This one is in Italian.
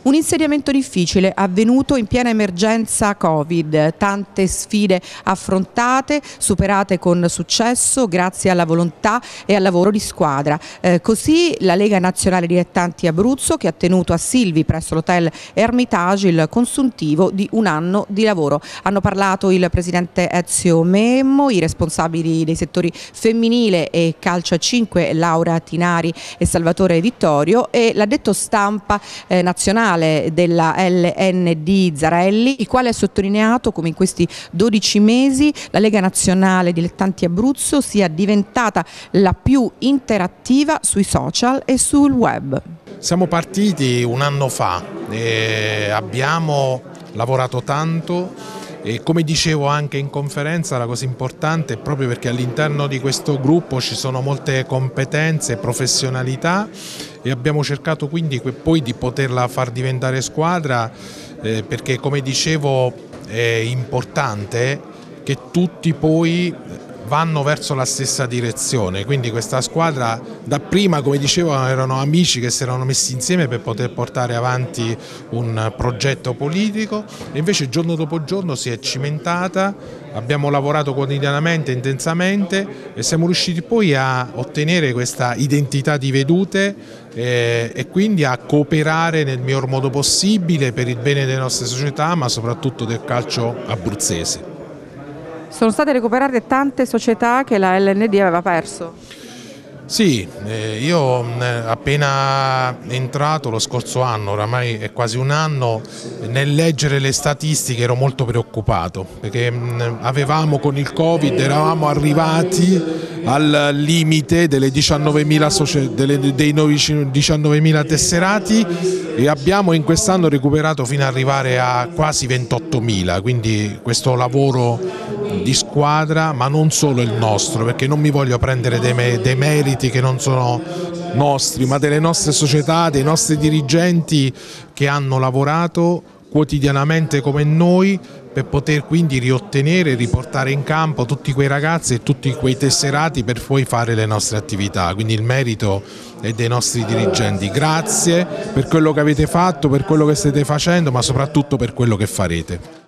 Un insediamento difficile avvenuto in piena emergenza Covid, tante sfide affrontate, superate con successo grazie alla volontà e al lavoro di squadra. Così la Lega Nazionale Dilettanti Abruzzo, che ha tenuto a Silvi presso l'hotel Ermitage il consuntivo di un anno di lavoro. Hanno parlato il presidente Ezio Memmo, i responsabili dei settori femminile e calcio a 5 Laura Tinari e Salvatore Vittorio e l'addetto stampa nazionale della LND Zarelli, il quale ha sottolineato come in questi 12 mesi la Lega Nazionale Dilettanti Abruzzo sia diventata la più interattiva sui social e sul web. Siamo partiti un anno fa e abbiamo lavorato tanto. E come dicevo anche in conferenza, la cosa importante è proprio perché all'interno di questo gruppo ci sono molte competenze, professionalità e abbiamo cercato quindi poi di poterla far diventare squadra perché come dicevo è importante che tutti poi vanno verso la stessa direzione, quindi questa squadra dapprima, come dicevo, erano amici che si erano messi insieme per poter portare avanti un progetto politico e invece giorno dopo giorno si è cimentata, abbiamo lavorato quotidianamente, intensamente e siamo riusciti poi a ottenere questa identità di vedute e quindi a cooperare nel miglior modo possibile per il bene delle nostre società, ma soprattutto del calcio abruzzese. Sono state recuperate tante società che la LND aveva perso. Sì, io appena entrato lo scorso anno, oramai è quasi un anno, nel leggere le statistiche ero molto preoccupato perché avevamo con il Covid, eravamo arrivati al limite dei 19.000 tesserati e abbiamo in quest'anno recuperato fino ad arrivare a quasi 28.000, quindi questo lavoro di squadra, ma non solo il nostro, perché non mi voglio prendere dei meriti che non sono nostri, ma delle nostre società, dei nostri dirigenti che hanno lavorato quotidianamente come noi per poter quindi riottenere e riportare in campo tutti quei ragazzi e tutti quei tesserati per poi fare le nostre attività, quindi il merito è dei nostri dirigenti. Grazie per quello che avete fatto, per quello che state facendo, ma soprattutto per quello che farete.